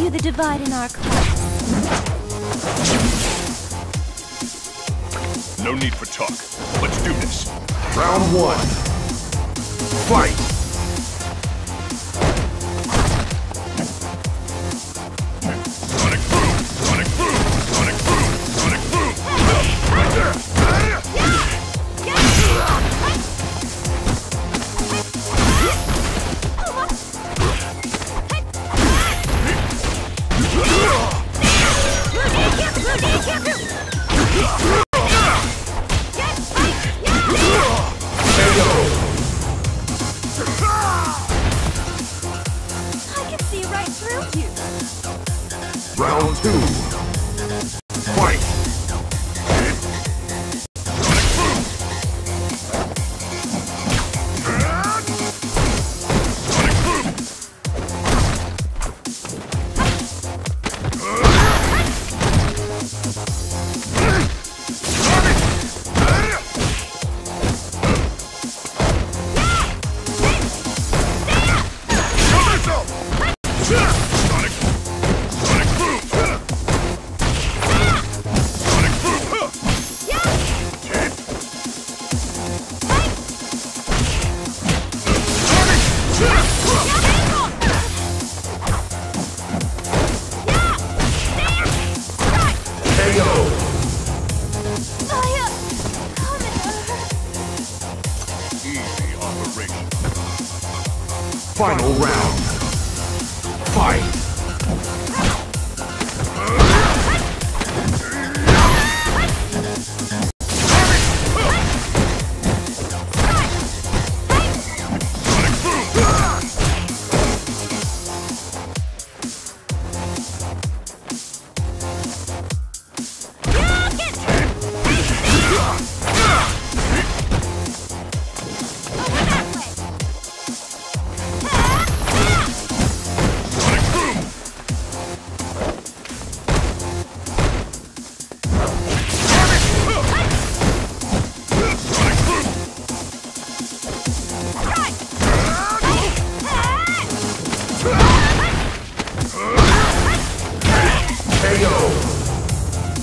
to the divide in our class. No need for talk. Let's do this. Round one. Fight! Sonic boom! Sonic boom! Sonic boom! Sonic boom! Right there! Round two. Fight! Final round. Fight!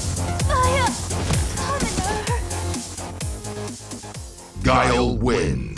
Guile wins.